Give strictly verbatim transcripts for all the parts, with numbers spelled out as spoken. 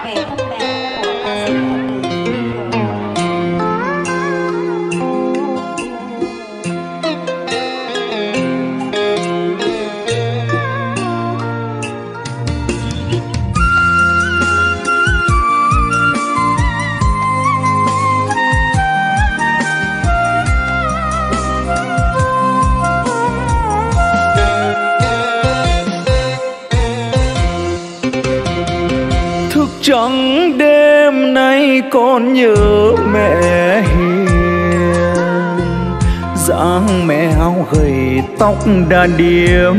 về thân mẹ của ca sĩ Trắng đêm nay con nhớ mẹ hiền, dáng mẹ áo gầy tóc đã điểm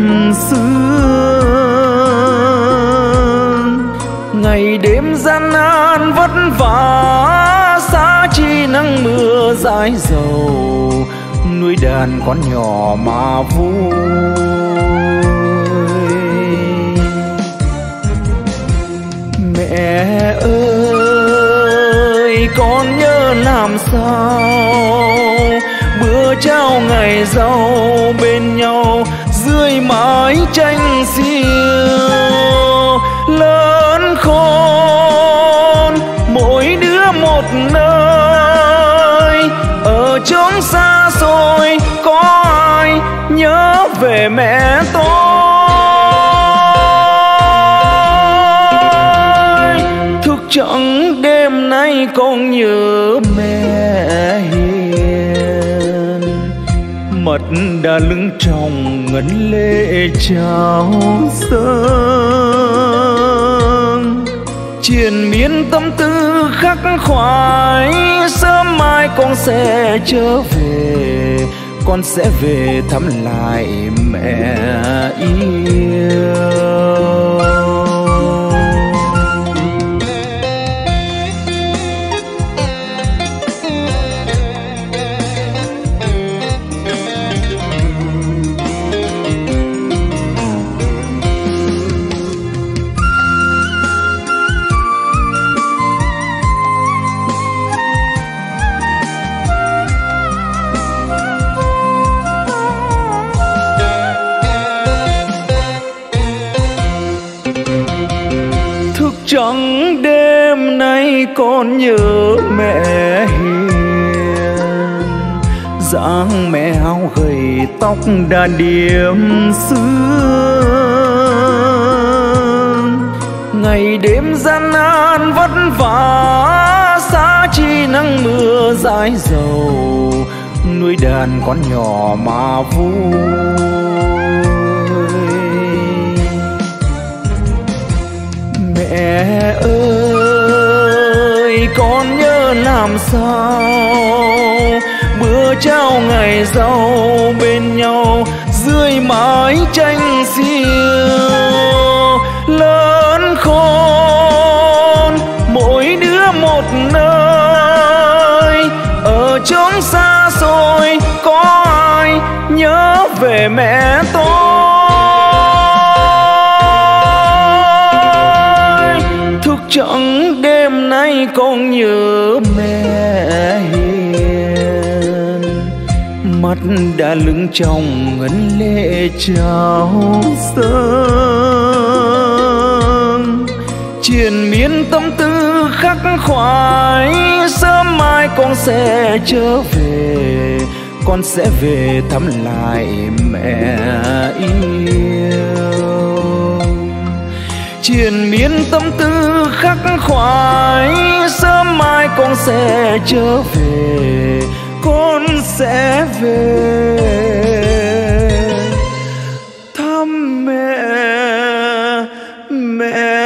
sương. Ngày đêm gian nan vất vả, xa chi nắng mưa dãi dầu, nuôi đàn con nhỏ mà vui. Mẹ ơi con nhớ làm sao, bữa trao ngày giàu bên nhau dưới mái tranh xiêu. Lớn khôn mỗi đứa một nơi, ở chốn xa xôi có ai nhớ về mẹ tôi. Chẳng đêm nay con nhớ mẹ hiền, mặt đã lưng tròng ngấn lệ trao sơn. Triền miên tâm tư khắc khoải, sớm mai con sẽ trở về, con sẽ về thăm lại mẹ yêu. Trắng đêm nay con nhớ mẹ hiền, dáng mẹ áo gầy tóc đã điểm sương. Ngày đêm gian nan vất vả, xa chi nắng mưa dãi dầu, nuôi đàn con nhỏ mà vui. Mẹ ơi con nhớ làm sao, bữa trao ngày giàu bên nhau dưới mái tranh xiêu. Lớn khôn mỗi đứa một nơi, ở chốn xa xôi có ai nhớ về mẹ tôi. Chẳng đêm nay con nhớ mẹ hiền, mắt đã lưng tròng ngấn lệ trao sơn. Triền miên tâm tư khắc khoải, sớm mai con sẽ trở về, con sẽ về thăm lại mẹ yêu. Triền miên tâm tư khắc khoải, sớm mai con sẽ trở về, con sẽ về thăm mẹ mẹ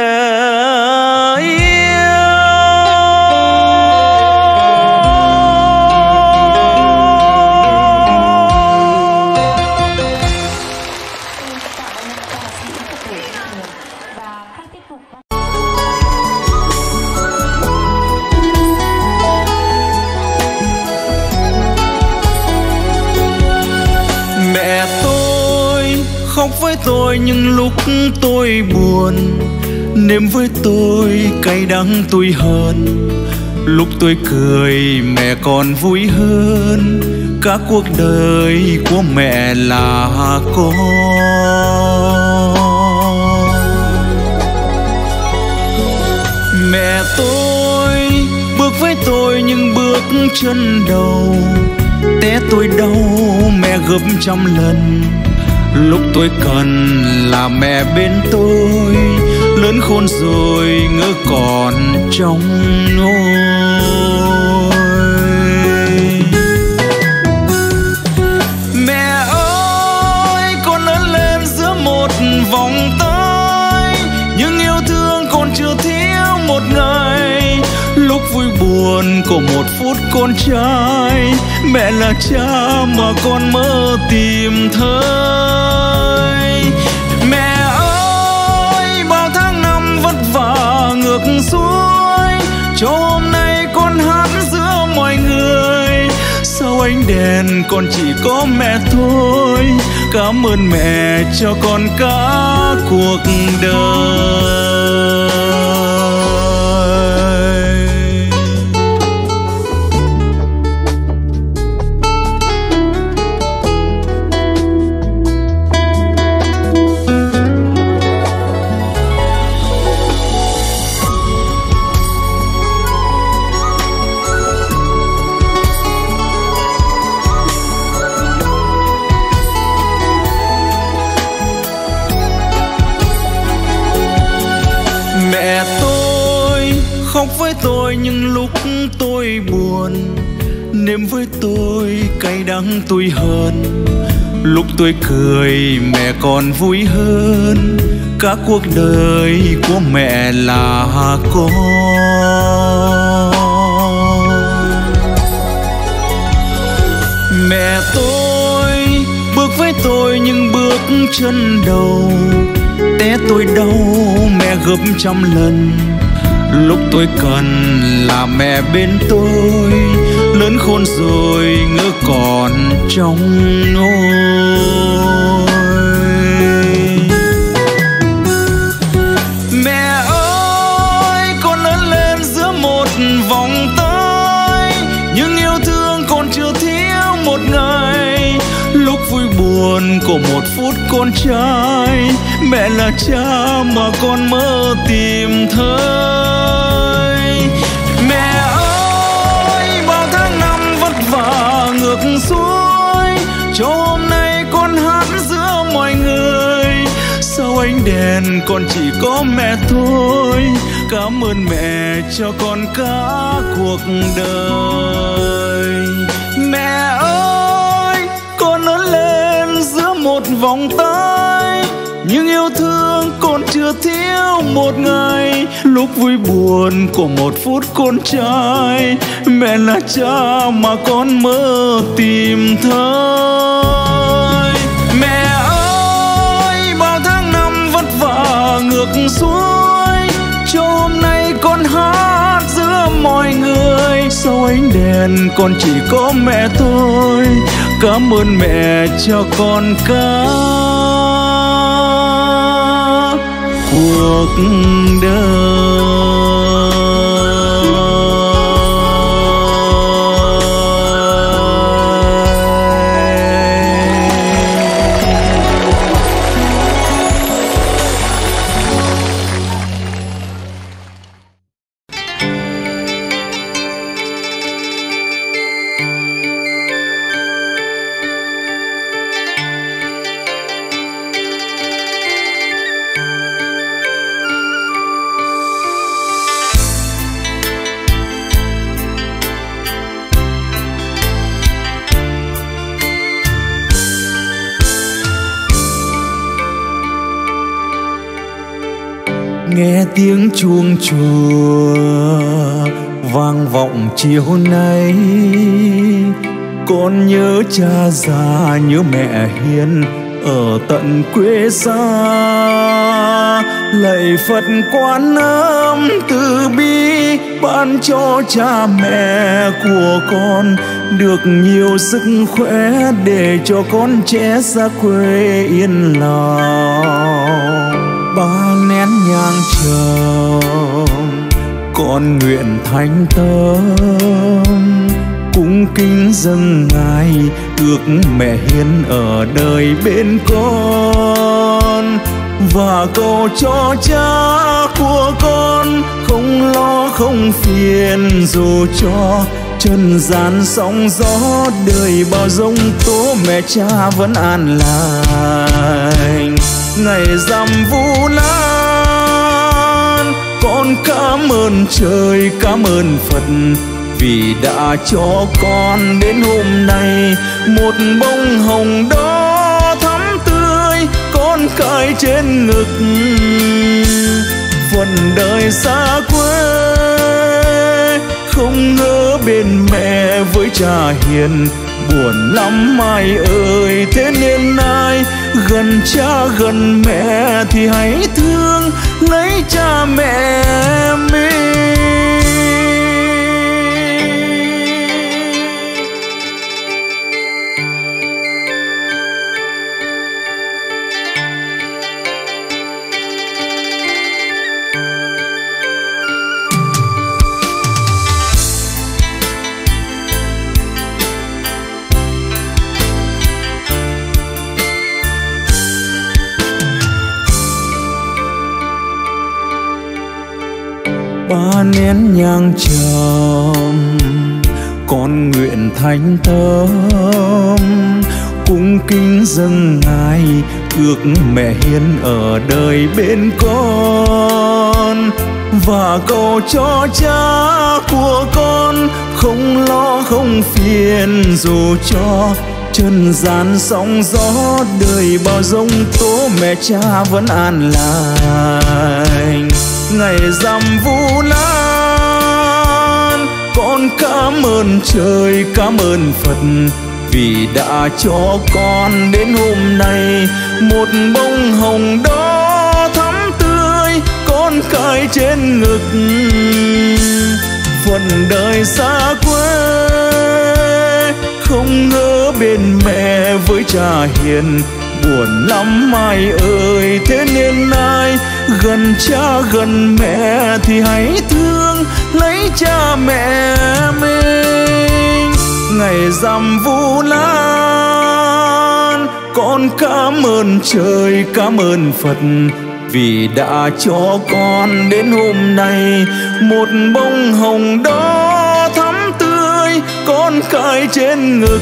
với tôi những lúc tôi buồn, nếm với tôi cay đắng tôi hơn. Lúc tôi cười mẹ còn vui hơn, cả cuộc đời của mẹ là con. Mẹ tôi bước với tôi những bước chân đầu, té tôi đau mẹ gấp trăm lần. Lúc tôi cần là mẹ bên tôi, lớn khôn rồi ngỡ còn trong nôi. Mẹ ơi, con lớn lên giữa một vòng tay, nhưng yêu thương còn chưa thiếu một ngày. Lúc vui buồn có một phút con trai, mẹ là cha mà con mơ tìm thấy. Mẹ ơi, bao tháng năm vất vả ngược xuôi, cho hôm nay con hát giữa mọi người. Sau ánh đèn con chỉ có mẹ thôi, cảm ơn mẹ cho con cả cuộc đời. Mẹ tôi khóc với tôi những lúc tôi buồn, nếm với tôi cay đắng tôi hơn. Lúc tôi cười mẹ còn vui hơn, cả cuộc đời của mẹ là con. Mẹ tôi bước với tôi những bước chân đầu, té tôi đau mẹ gấp trăm lần. Lúc tôi cần là mẹ bên tôi, lớn khôn rồi ngỡ còn trong nôi. Mẹ ơi, con lớn lên giữa một vòng tay, nhưng yêu thương còn chưa thiếu một ngày. Lúc vui buồn có một phút con trai, mẹ là cha mà con mơ tìm thấy. Mẹ ơi, bao tháng năm vất vả ngược xuôi, cho hôm nay con hát giữa mọi người. Sau ánh đèn con chỉ có mẹ thôi, cảm ơn mẹ cho con cả cuộc đời. Mẹ ơi, con lớn lên giữa một vòng tay, nhưng yêu thương còn chưa thiếu một ngày. Lúc vui buồn của một phút con trai, mẹ là cha mà con mơ tìm thấy. Mẹ ơi, bao tháng năm vất vả ngược xuôi, cho hôm nay con hát giữa mọi người. Sau ánh đèn con chỉ có mẹ thôi, cảm ơn mẹ cho con cả cuộc đời. Nghe tiếng chuông chùa vang vọng chiều nay, con nhớ cha già nhớ mẹ hiền ở tận quê xa. Lạy Phật Quan Âm từ bi, ban cho cha mẹ của con được nhiều sức khỏe để cho con trẻ xa quê yên lòng. Ba nén nhang trầm con nguyện thành tâm, cung kính dâng ngài ước mẹ hiền ở đời bên con, và cầu cho cha của con không không phiền, dù cho trần gian sóng gió đời bao giông tố, mẹ cha vẫn an lành. Ngày rằm Vu Lan con cảm ơn trời, cảm ơn Phật vì đã cho con đến hôm nay một bông hồng đỏ thắm tươi con cài trên ngực. Phần đời xa quê không ngỡ bên mẹ với cha hiền, buồn lắm ai ơi. Thế nên ai gần cha gần mẹ thì hãy thương lấy cha mẹ mình. Ba nén nhang trầm con nguyện thánh tâm, cung kính dâng ngài ước mẹ hiền ở đời bên con, và cầu cho cha của con không lo không phiền, dù cho trần gian sóng gió đời bao giông tố, mẹ cha vẫn an lành. Ngày rằm Vu Lan con cảm ơn trời, cảm ơn Phật vì đã cho con đến hôm nay một bông hồng đỏ thắm tươi con cài trên ngực. Phần đời xa quê không ngỡ bên mẹ với cha hiền, buồn lắm ai ơi. Thế nên ai gần cha gần mẹ thì hãy thương lấy cha mẹ mình. Ngày rằm Vu Lan con cảm ơn trời, cảm ơn Phật vì đã cho con đến hôm nay một bông hồng đỏ thắm tươi con cài trên ngực.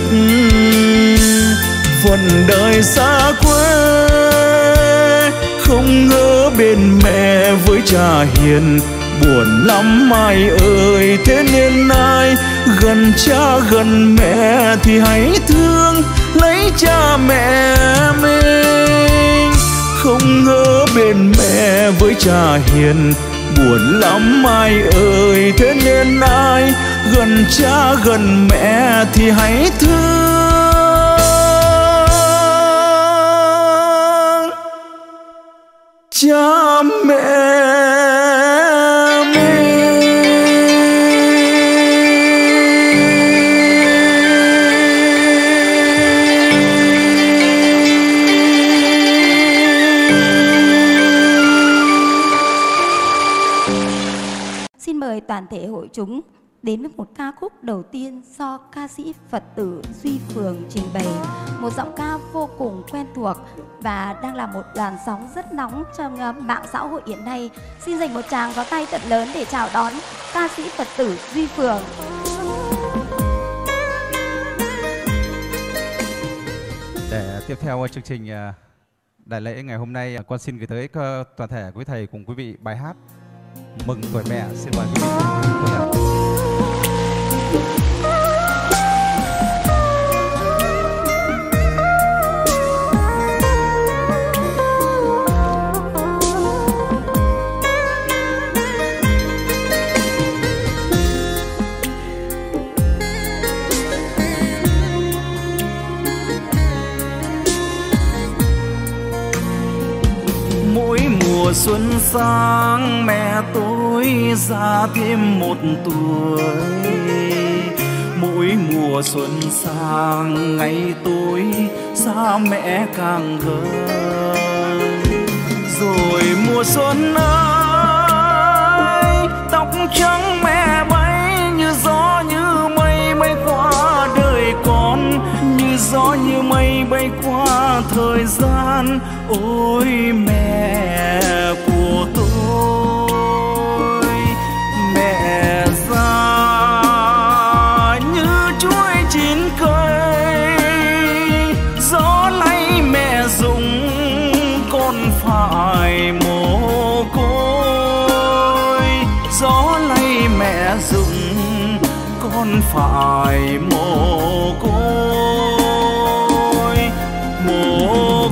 Phần đời xa quê không ngỡ bên mẹ với cha hiền, buồn lắm ai ơi. Thế nên ai gần cha gần mẹ thì hãy thương lấy cha mẹ mình. Không ngỡ bên mẹ với cha hiền, buồn lắm ai ơi. Thế nên ai gần cha gần mẹ thì hãy thương cha mẹ mình. Xin mời toàn thể hội chúng đến với một ca khúc đầu tiên do ca sĩ Phật tử Duy Phường trình bày. Một giọng ca vô cùng quen thuộc và đang là một làn sóng rất nóng trong mạng xã hội hiện nay. Xin dành một tràng pháo tay thật lớn để chào đón ca sĩ Phật tử Duy Phường. Để tiếp theo chương trình đại lễ ngày hôm nay, con xin gửi tới toàn thể quý thầy cùng quý vị bài hát Mừng Tuổi Mẹ. Xin mời quý vị. Mùa xuân sang mẹ tôi già thêm một tuổi, mỗi mùa xuân sang ngày tôi xa mẹ càng gần. Rồi mùa xuân ơi tóc trắng mẹ bay như gió như mây bay qua đời con, như gió như mây bay qua thời gian. Ôi mẹ của tôi, mẹ gió lay mẹ rụng con phải mồ côi. Mồ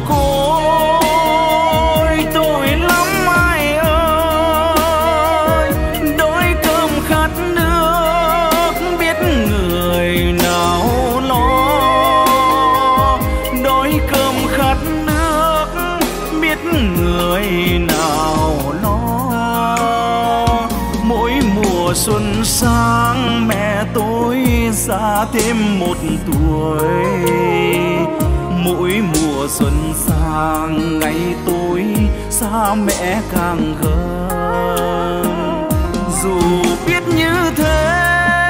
côi tội lắm ai ơi, đói cơm khát nước biết người nào lo. Đói cơm khát nước biết người nào lo. Mỗi mùa xuân sang mẹ tôi già thêm một tuổi. Mỗi mùa xuân sang ngày tôi xa mẹ càng gần. Dù biết như thế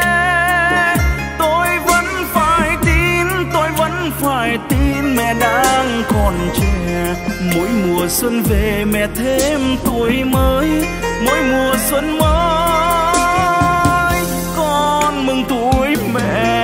tôi vẫn phải tin, tôi vẫn phải tin mẹ đang còn trẻ. Mỗi mùa xuân về mẹ thêm tuổi mới, mỗi mùa xuân mới con mừng tuổi mẹ.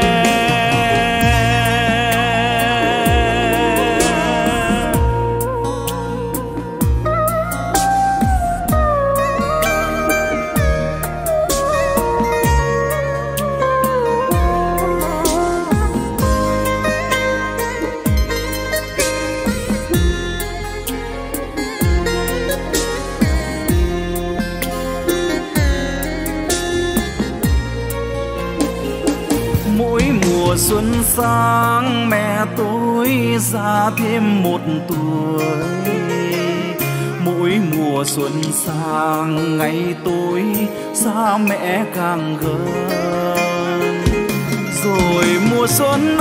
Xuân sang mẹ tôi già thêm một tuổi. Mỗi mùa xuân sang ngày tôi xa mẹ càng gần. Rồi mùa xuân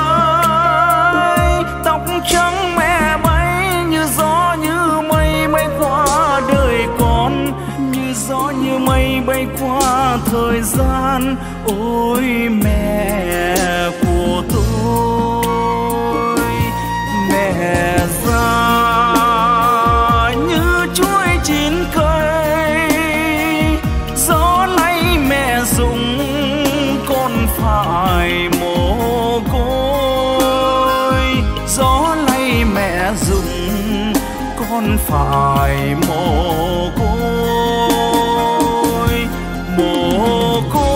ơi tóc trắng mẹ bay như gió như mây bay qua đời con. Như gió như mây bay qua thời gian. Ôi mẹ của tôi, mẹ già như chuối chín cây. Gió lay mẹ rụng con phải mồ côi. Gió lay mẹ rụng con phải mồ côi. Mồ côi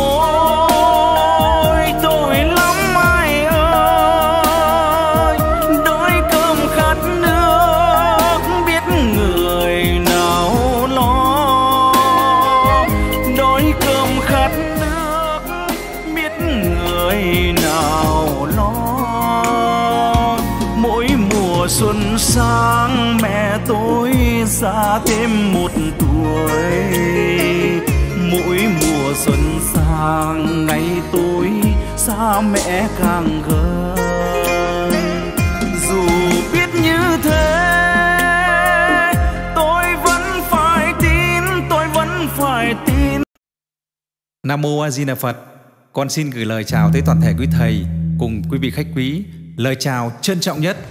tội lắm ai ơi, đói cơm khát nước biết người nào lo. Đói cơm khát nước biết người nào lo. Mỗi mùa xuân sang mẹ tôi già thêm một tuổi. Mỗi mùa xuân sang ngày tôi xa mẹ càng gần. Dù biết như thế tôi vẫn phải tin, tôi vẫn phải tin. Nam mô A Di Đà Phật. Con xin gửi lời chào tới toàn thể quý thầy cùng quý vị khách quý. Lời chào trân trọng nhất.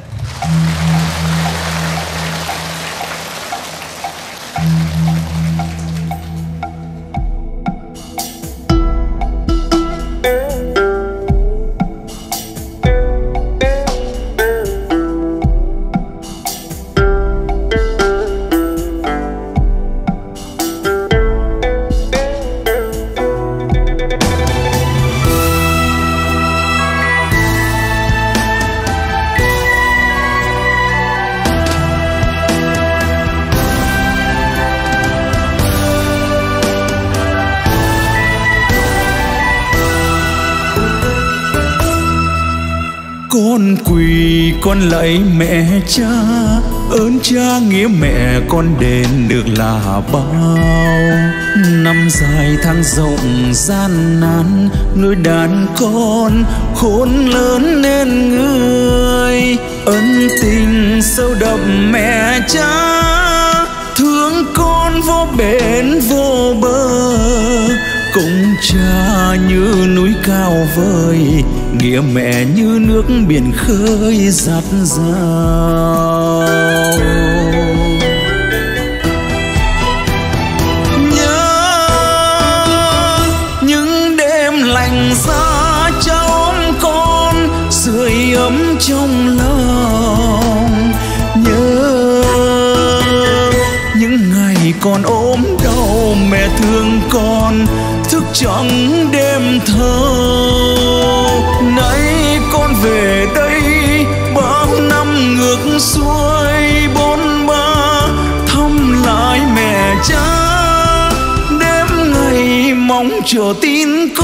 Con quỳ con lạy mẹ cha, ơn cha nghĩa mẹ con đền được là bao. Năm dài tháng rộng gian nan, nuôi đàn con khôn lớn nên người. Ân tình sâu đậm mẹ cha, thương con vô bến vô bờ. Công cha như núi cao vời, nghĩa mẹ như nước biển khơi dạt dào. Nhớ những đêm lạnh giá cha ôm con, sưởi ấm trong lòng. Nhớ những ngày con ốm đau mẹ thương con thức trắng đêm thâu. Nay con về đây bao năm ngược xuôi bốn ba, thăm lại mẹ cha đêm ngày mong chờ tin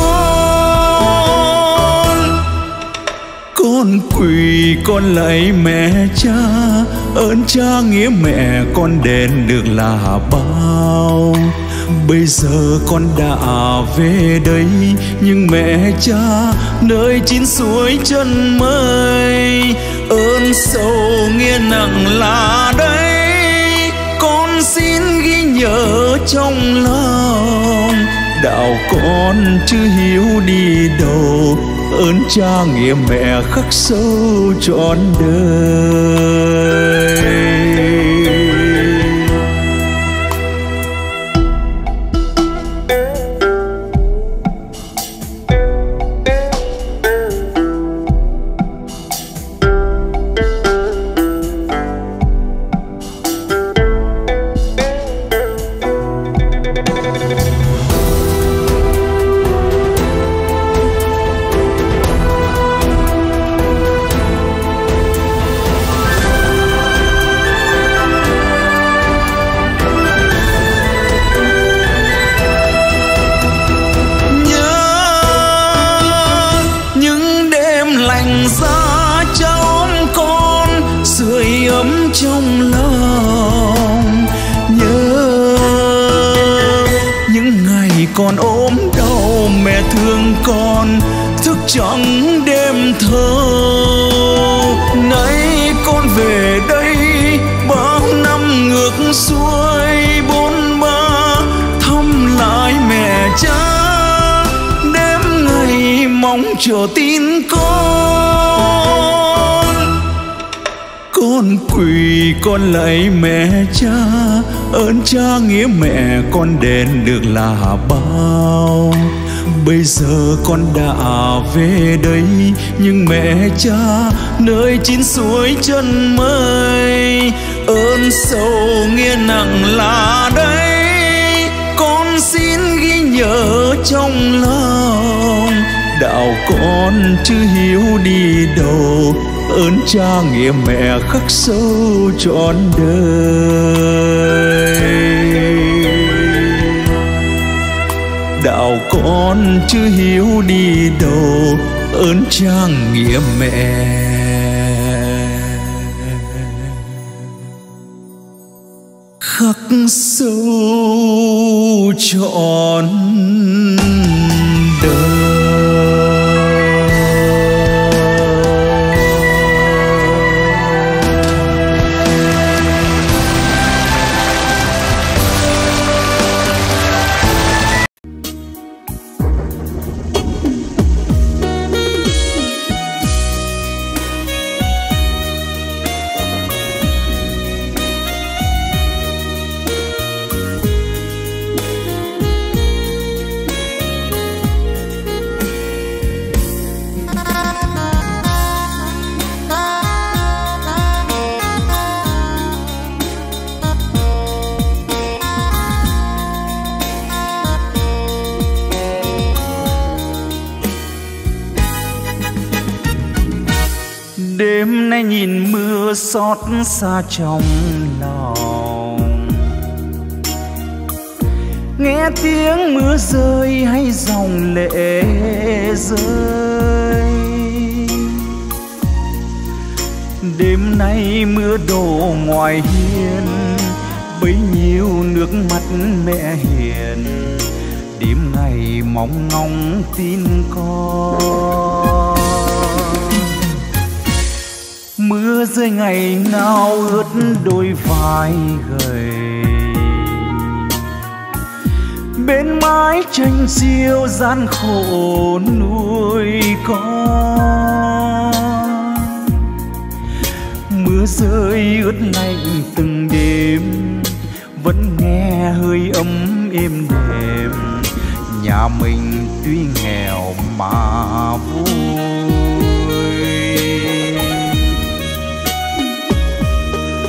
con. Con quỳ con lạy mẹ cha, ơn cha nghĩa mẹ con đền được là bao. Bây giờ con đã về đây, nhưng mẹ cha nơi chín suối chân mây. Ơn sâu nghĩa nặng là đây, con xin ghi nhớ trong lòng. Đạo con chưa hiếu đi đâu, ơn cha nghĩa mẹ khắc sâu trọn đời. Trong lòng nhớ những ngày còn ốm đau, mẹ thương con thức trắng đêm thâu. Nay con về đây bao năm ngược xuôi bốn ba, thăm lại mẹ cha đêm ngày mong chờ tin con. Con quỳ con lạy mẹ cha, ơn cha nghĩa mẹ con đền được là bao. Bây giờ con đã về đây, nhưng mẹ cha nơi chín suối chân mây. Ơn sâu nghĩa nặng là đây, con xin ghi nhớ trong lòng. Đạo con chưa hiếu đi đâu, ơn cha nghĩa mẹ khắc sâu trọn đời. Đạo con chưa hiếu đi đâu, ơn cha nghĩa mẹ khắc sâu trọn đời. Đêm nay nhìn mưa xót xa trong lòng, nghe tiếng mưa rơi hay dòng lệ rơi. Đêm nay mưa đổ ngoài hiên, bấy nhiêu nước mắt mẹ hiền. Đêm ngày mong ngóng tin con. Mưa rơi ngày nào ướt đôi vai gầy, bên mái tranh xiêu gian khổ nuôi con. Mưa rơi ướt lạnh từng đêm, vẫn nghe hơi ấm êm đềm. Nhà mình tuy nghèo mà vui.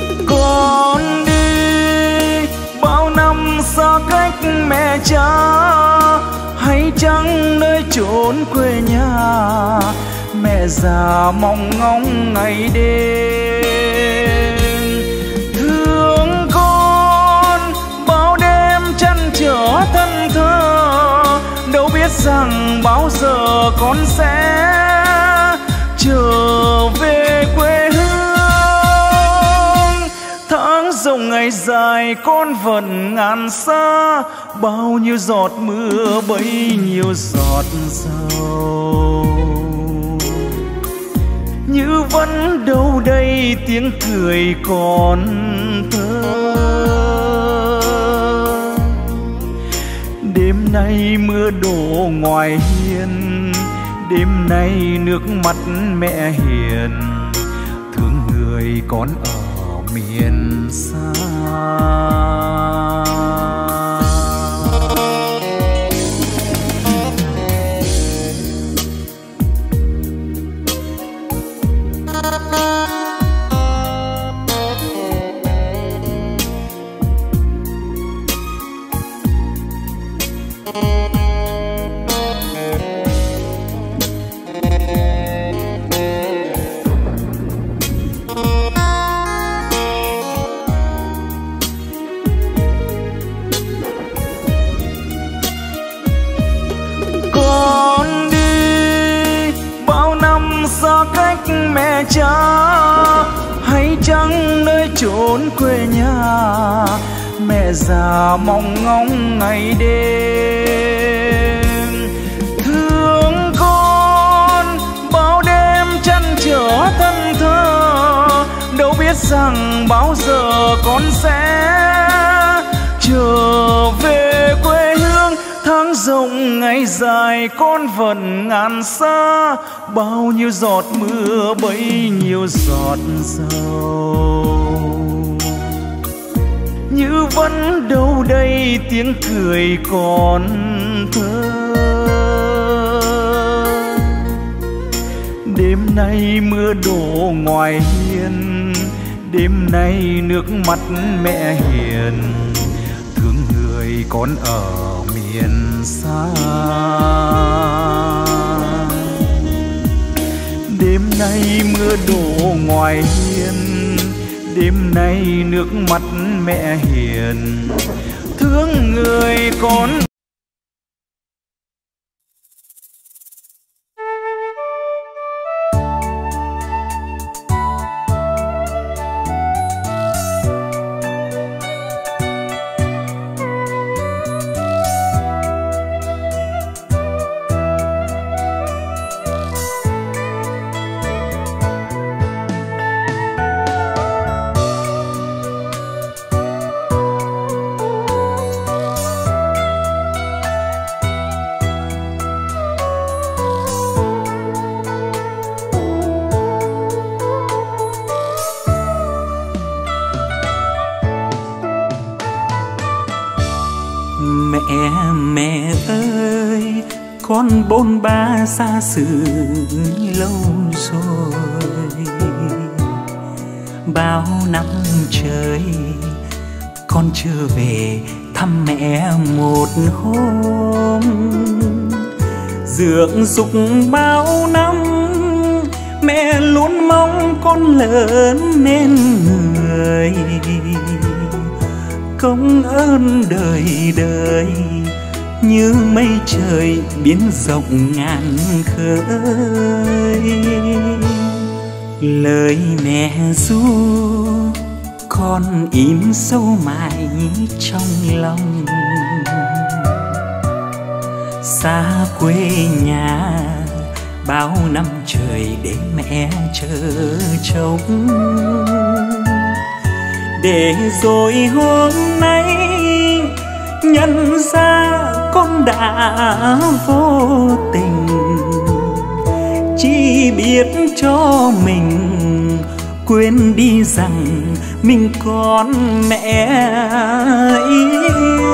Con đi bao năm xa cách mẹ cha, trắng nơi chốn quê nhà, mẹ già mong ngóng ngày đêm. Thương con bao đêm chăn trở thân thơ, đâu biết rằng bao giờ con sẽ trở về quê hương. Tháng rộng ngày dài con vẫn ngàn xa, bao nhiêu giọt mưa bấy nhiêu giọt dầu. Như vẫn đâu đây tiếng cười còn thơ. Đêm nay mưa đổ ngoài hiên, đêm nay nước mắt mẹ hiền, thương người con ở miền xa. Mẹ cha hay chăng nơi chốn quê nhà, mẹ già mong ngóng ngày đêm. Thương con bao đêm chăn trở thân thơ, đâu biết rằng bao giờ con sẽ trở về quê hương. Tháng rộng ngày dài con vẫn ngàn xa, bao nhiêu giọt mưa bấy nhiêu giọt dầu. Như vẫn đâu đây tiếng cười còn thơ. Đêm nay mưa đổ ngoài hiên, đêm nay nước mắt mẹ hiền, thương người con ở miền xa. Đêm nay mưa đổ ngoài hiên, đêm nay nước mắt mẹ hiền, thương người con. Mẹ ơi, con bôn ba xa xứ lâu rồi. Bao năm trời con chưa về thăm mẹ một hôm. Dưỡng dục bao năm mẹ luôn mong con lớn nên người. Công ơn đời đời như mây trời biến rộng ngàn khơi. Lời mẹ ru con im sâu mãi trong lòng. Xa quê nhà bao năm trời để mẹ chờ trông. Để rồi hôm nay nhận ra con đã vô tình, chỉ biết cho mình quên đi rằng mình còn mẹ yêu.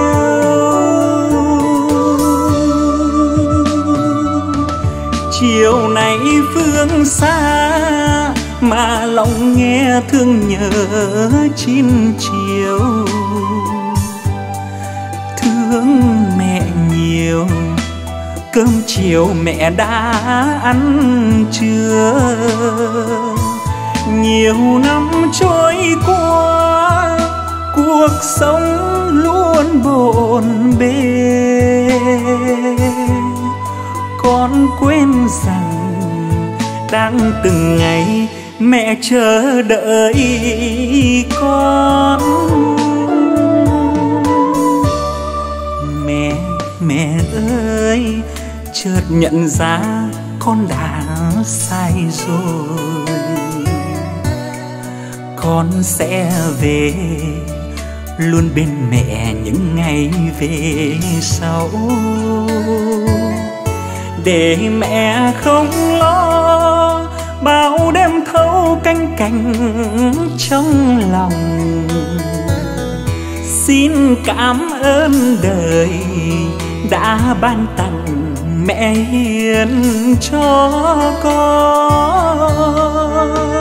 Chiều nay phương xa mà lòng nghe thương nhớ chín chiều. Thương mẹ nhiều cơm chiều mẹ đã ăn chưa? Nhiều năm trôi qua, cuộc sống luôn bộn bề. Con quên rằng đang từng ngày mẹ chờ đợi con. Mẹ, mẹ ơi, chợt nhận ra con đã sai rồi. Con sẽ về luôn bên mẹ những ngày về sau, để mẹ không lo bao đêm thâu canh cánh trong lòng. Xin cảm ơn đời đã ban tặng mẹ hiền cho con.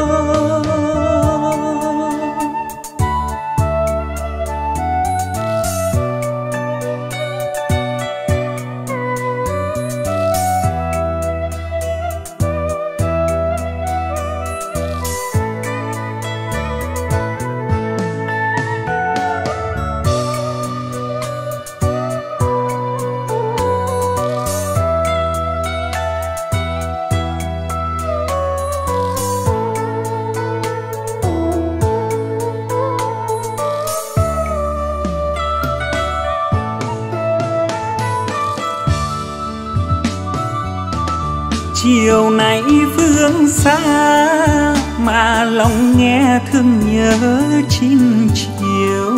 Chiều nay phương xa mà lòng nghe thương nhớ chín chiều.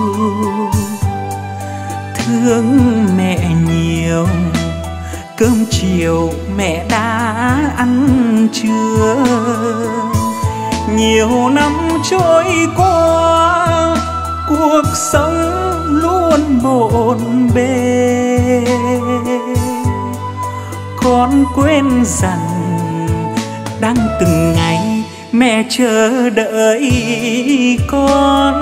Thương mẹ nhiều, cơm chiều mẹ đã ăn chưa? Nhiều năm trôi qua, cuộc sống luôn bộn bề. Con quên rằng đang từng ngày mẹ chờ đợi con.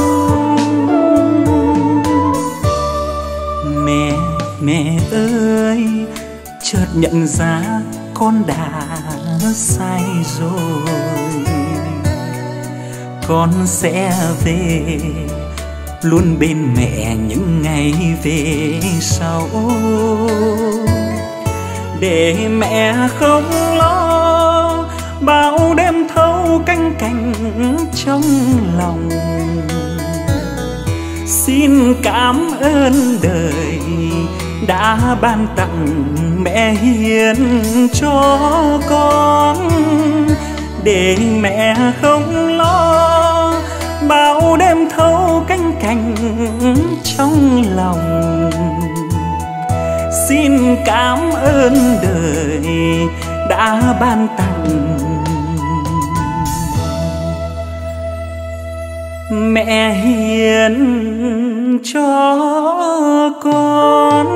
Mẹ, mẹ ơi, chợt nhận ra con đã sai rồi. Con sẽ về luôn bên mẹ những ngày về sau, để mẹ không lo bao đêm thâu canh cánh trong lòng. Xin cảm ơn đời đã ban tặng mẹ hiền cho con, để mẹ không lo bao đêm thâu canh cánh trong lòng. Xin cảm ơn đời đã ban tặng mẹ hiền cho con.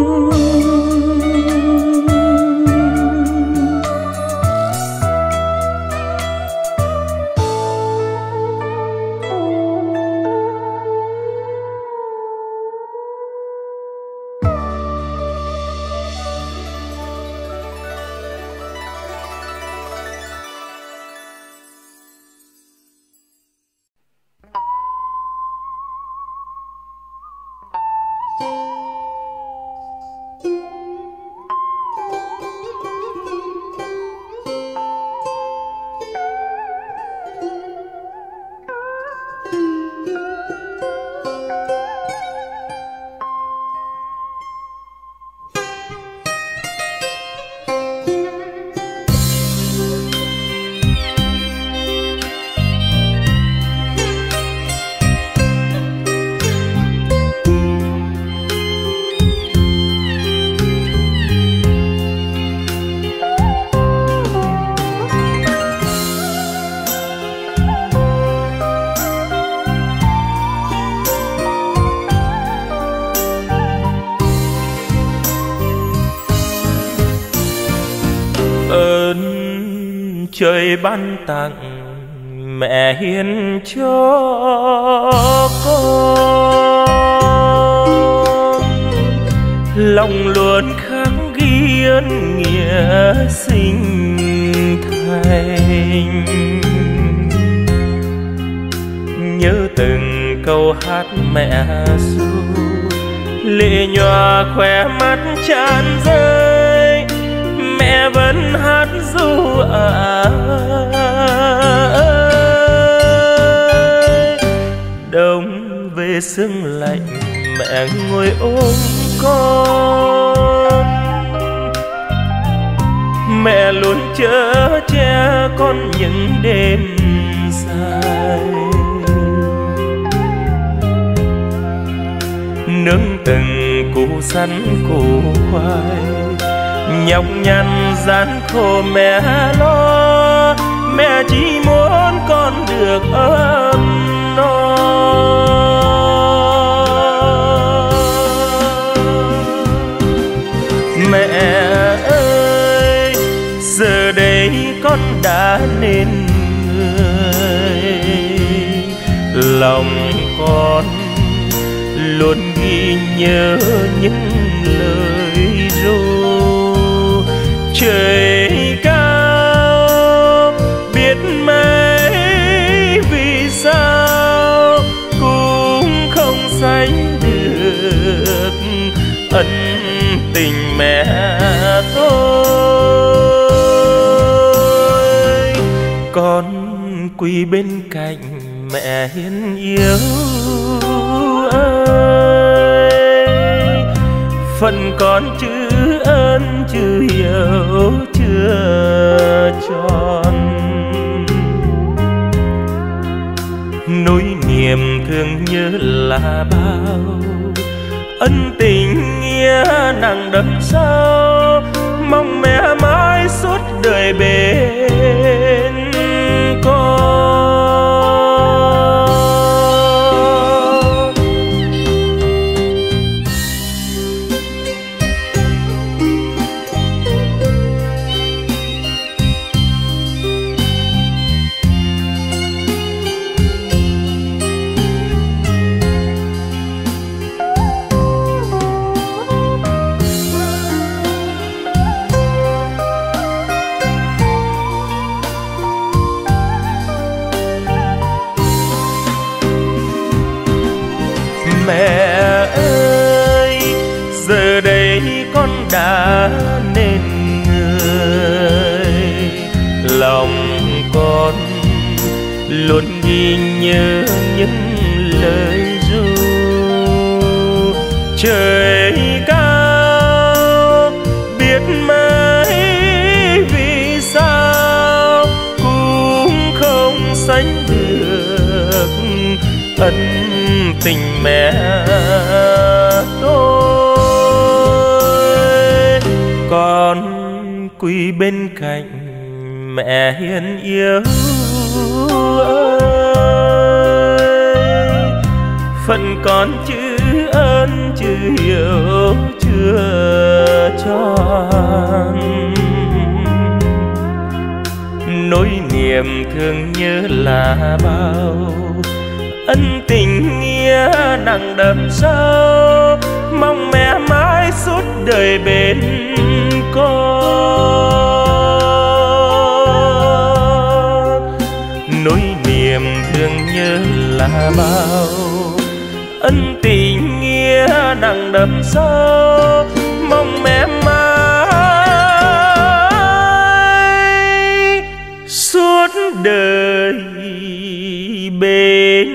Trời ban tặng mẹ hiền cho con, lòng luôn khắc ghi ơn nghĩa sinh thành. Nhớ từng câu hát mẹ ru, lệ nhòa khóe mắt tràn rơi, mẹ vẫn hát ru à ơi. Đông về sương lạnh mẹ ngồi ôm con, mẹ luôn chở che con những đêm dài. Nướng từng củ sắn củ khoai, nhọc nhằn gian khổ mẹ lo, mẹ chỉ muốn con được ấm no. Mẹ ơi giờ đây con đã nên người, lòng con luôn ghi nhớ những lời ru. Trời cao biết mấy vì sao cũng không sánh được ân tình mẹ tôi. Con quỳ bên cạnh mẹ hiền yêu ơi, phần con chữ ơn chữ hiểu chưa tròn. Nỗi niềm thương nhớ là bao, ân tình nghĩa nặng đậm sâu, mong mẹ mãi suốt đời bên con. Mẹ ơi giờ đây con đã nên người, lòng con luôn ghi nhớ những lời ru. Trời cao biết mấy vì sao cũng không sánh được ân tình mẹ tôi. Con quỳ bên cạnh mẹ hiền yêu ơi, phần con chữ ơn chữ hiểu chưa tròn. Nỗi niềm thương nhớ là bao, ân tình nghĩa nặng đậm sâu, mong mẹ mãi suốt đời bên con. Nỗi niềm thương nhớ là bao, ân tình nghĩa nặng đậm sâu, mong mẹ mãi suốt đời bên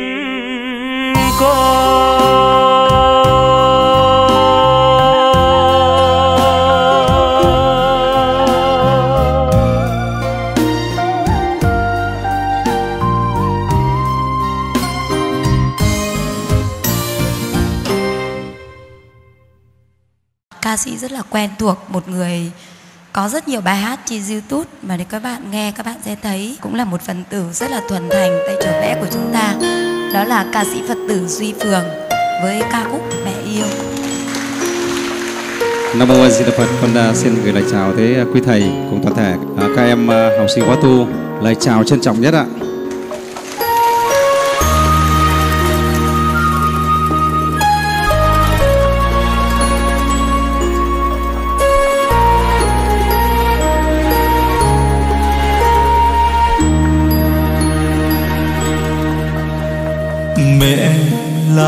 con. Ca sĩ rất là quen thuộc, một người có rất nhiều bài hát trên YouTube mà nếu các bạn nghe các bạn sẽ thấy cũng là một phần tử rất là thuần thành tay trở vẽ của chúng ta. Đó là ca sĩ Phật tử Duy Phường với ca khúc Mẹ Yêu. Nam mô A Di Đà Phật. Con uh, xin gửi lời chào tới uh, quý thầy cùng toàn thể uh, các em uh, học sinh khóa tu. Lời chào trân trọng nhất ạ.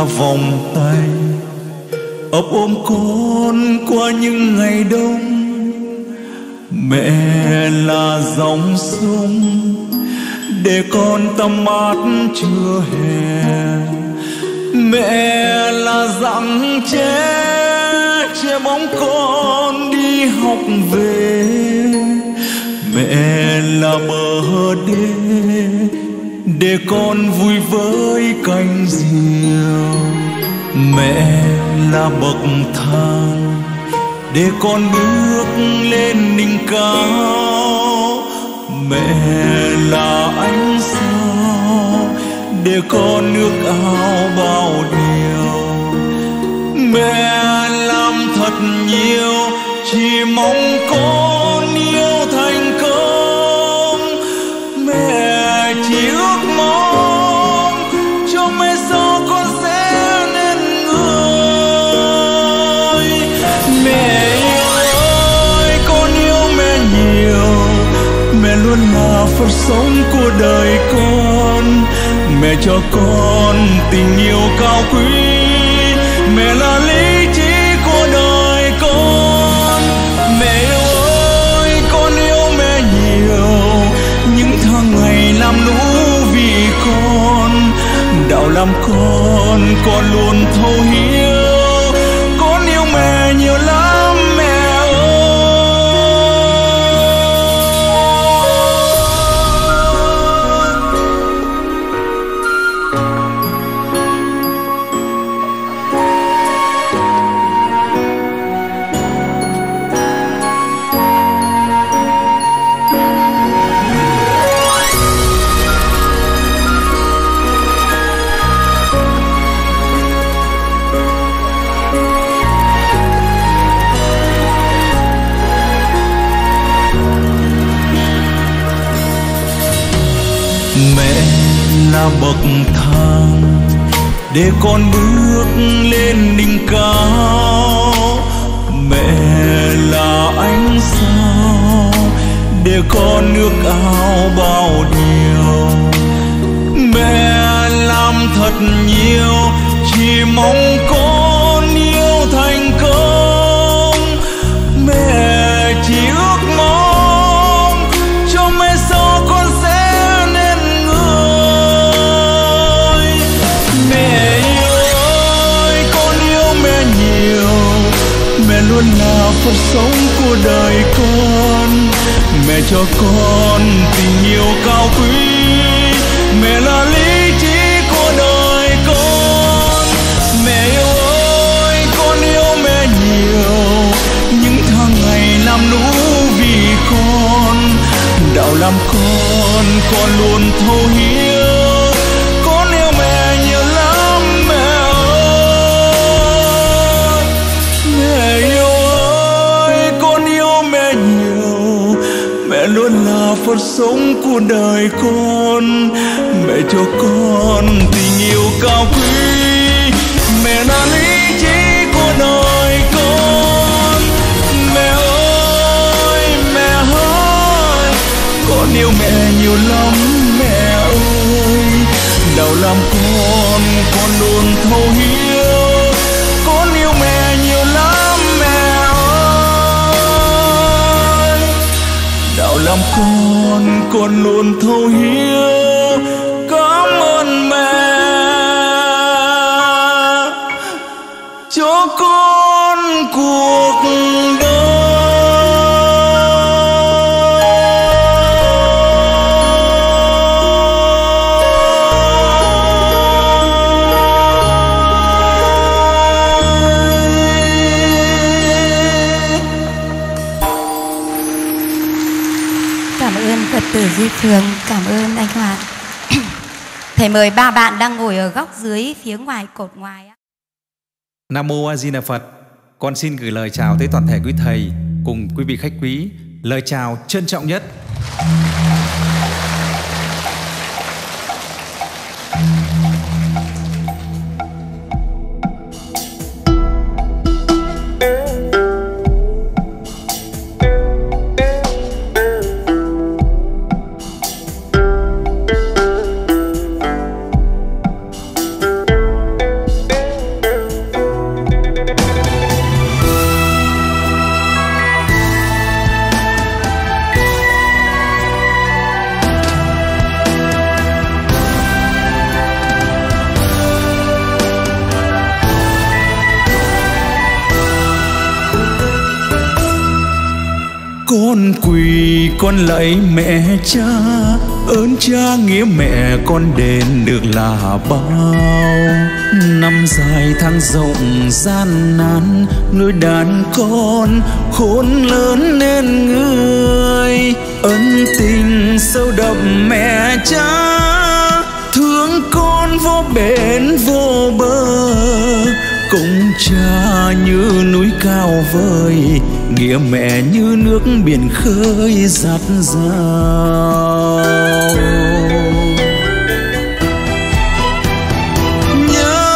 là vòng tay ấp ôm con qua những ngày đông. Mẹ là dòng sông để con tắm mát trưa hè. Mẹ là dặng che che bóng con đi học về. Mẹ là bờ đê để con vui với cánh diều. Mẹ là bậc thang để con bước lên đỉnh cao. Mẹ là ánh sao để con ước ao bao điều. Mẹ làm thật nhiều chỉ mong con yêu thành công. Mẹ chỉ ước mong cho mai sau con sẽ nên người. Mẹ ơi, con yêu mẹ nhiều. Mẹ luôn là Phật sống của đời con. Mẹ cho con tình yêu cao quý. Mẹ là lý trí của đời con. Mẹ ơi, con yêu mẹ nhiều. Những tháng ngày làm lũ vì con. Đạo làm con, con luôn thấu hiểu. Con yêu mẹ nhiều lắm mẹ ơi. Mẹ là bậc thang để con bước lên đỉnh cao. Mẹ là ánh sao để con ước ao bao điều. Mẹ làm thật nhiều chỉ mong con yêu thành công. Mẹ chỉ ước mong cho mai sau con sẽ nên người. Mẹ ơi, con yêu mẹ nhiều. Mẹ luôn là Phật sống của đời con. Mẹ cho con tình yêu cao quý. Mẹ là lý trí của đời con. Mẹ ơi, con yêu mẹ nhiều. Những tháng ngày làm lũ vì con. Đạo làm con, con luôn thấu hiểu. Con yêu mẹ nhiều lắm mẹ ơi. Mẹ yêu ơi, con yêu mẹ nhiều. Mẹ luôn là Phật sống của đời con. Mẹ cho con tình yêu cao quý. Mẹ là lý trí của đời con. Mẹ ơi, mẹ ơi, con yêu mẹ nhiều lắm mẹ ơi. Đạo làm con, con luôn thấu hiểu. Con yêu mẹ nhiều lắm mẹ ơi. Đạo làm con, con luôn thấu hiểu. Cảm ơn mẹ cho con cuộc đời. Cảm ơn Phật tử Duy Phường, cảm ơn anh Hoàng. Thầy mời ba bạn đang ngồi ở góc dưới phía ngoài cột ngoài. Nam mô A Di Đà Phật. Con xin gửi lời chào tới toàn thể quý thầy cùng quý vị khách quý. Lời chào trân trọng nhất. Con quỳ con lạy mẹ cha, ơn cha nghĩa mẹ con đền được là bao. Năm dài tháng rộng gian nan, nuôi đàn con khôn lớn nên người. Ân tình sâu đậm mẹ cha, thương con vô bến vô bờ. Công cha như núi cao vời, nghĩa mẹ như nước biển khơi dạt dào. Nhớ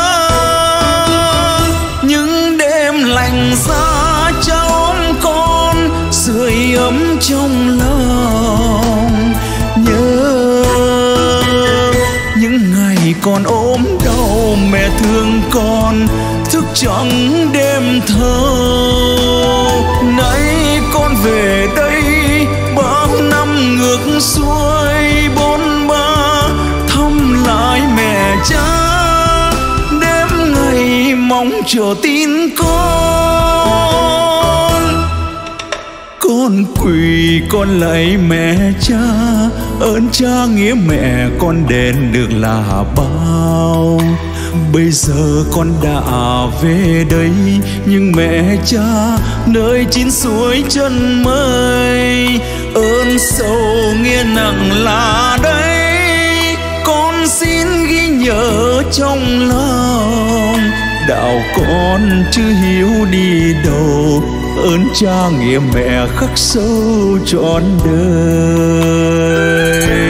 những đêm lạnh giá cha ôm con, sưởi ấm trong lòng. Nhớ những ngày con ốm đau mẹ thương con, thức trắng đêm thâu. Nay con về đây bao năm ngược xuôi bôn ba, thăm lại mẹ cha đêm ngày mong chờ tin con. Con quỳ con lạy mẹ cha, ơn cha nghĩa mẹ con đền được là bao. Bây giờ con đã về đây, nhưng mẹ cha nơi chín suối chân mây. Ơn sâu nghĩa nặng là đây, con xin ghi nhớ trong lòng. Đạo con chưa hiếu đi đâu, ơn cha nghĩa mẹ khắc sâu trọn đời.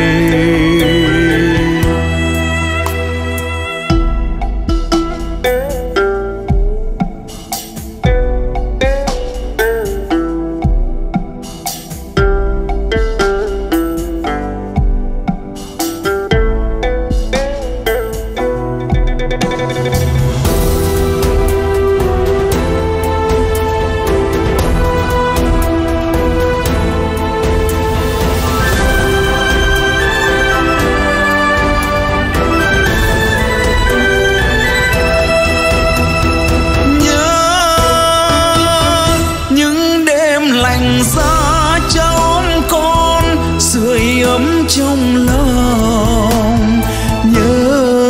Trong lòng nhớ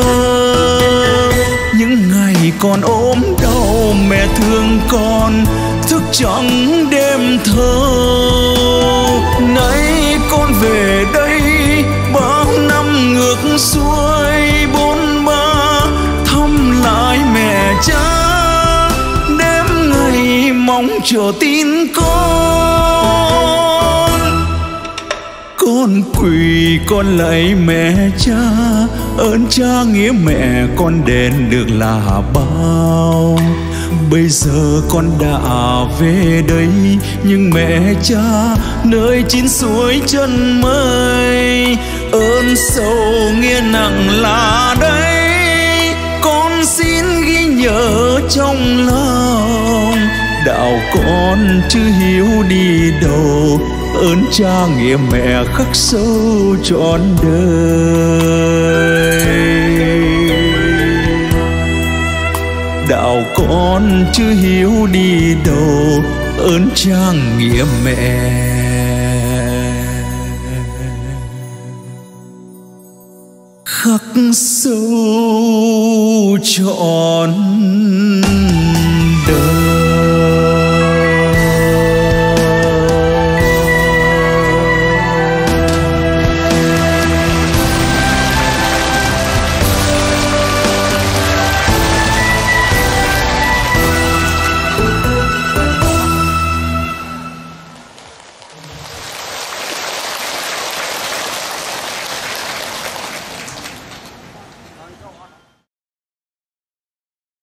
những ngày con ốm đau mẹ thương con, thức trắng đêm thâu. Nay con về đây bao năm ngược xuôi bôn ba, thăm lại mẹ cha đêm ngày mong chờ tin con. Con quỳ con lạy mẹ cha, ơn cha nghĩa mẹ con đền được là bao. Bây giờ con đã về đây, nhưng mẹ cha nơi chín suối chân mây. Ơn sâu nghĩa nặng là đây, con xin ghi nhớ trong lòng. Đạo con chưa hiếu đi đâu, ơn cha nghĩa mẹ khắc sâu trọn đời. Đạo con chưa hiếu đi đâu, ơn cha nghĩa mẹ khắc sâu trọn